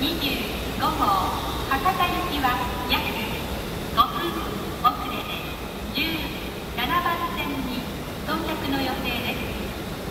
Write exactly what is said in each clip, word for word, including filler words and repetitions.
にじゅうごごう博多行きは約ごふん遅れでじゅうななばんせんに到着の予定です。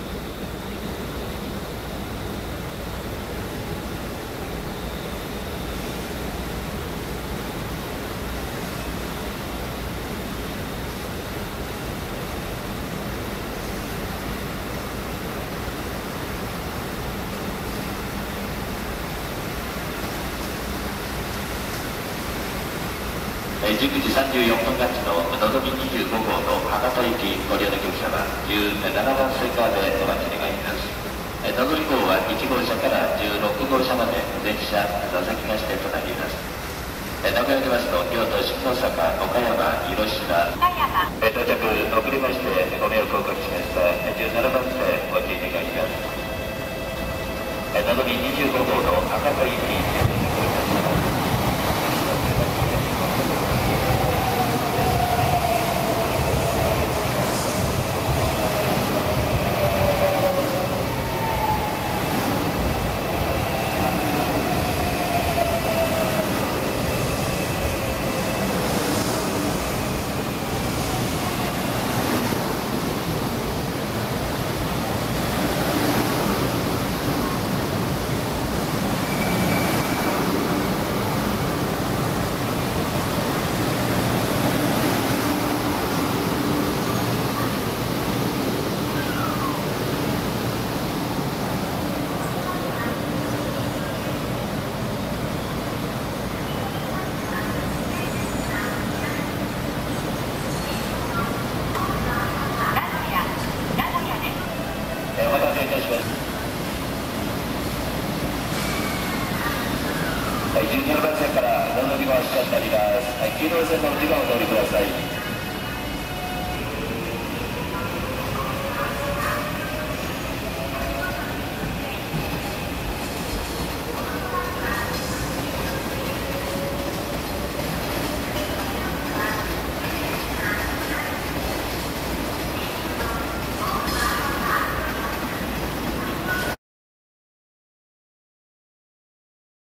じゅうくじさんじゅうよんぷん発ののぞみにじゅうごごうの博多行きご利用の客様、じゅうななばん線側でお待ち願いします。のぞみ号はいちごうしゃからじゅうろくごうしゃまで全車座席が指定となります。名古屋行きますと京都、新大阪、岡山、広島、到着遅れましてご迷惑をおかけしましたじゅうななばん線ご注意願いします。のぞみにじゅうごごうの博多行きじゅうななばん線からのぞみ号発車になります。きゅうごう線の内側をお通りください。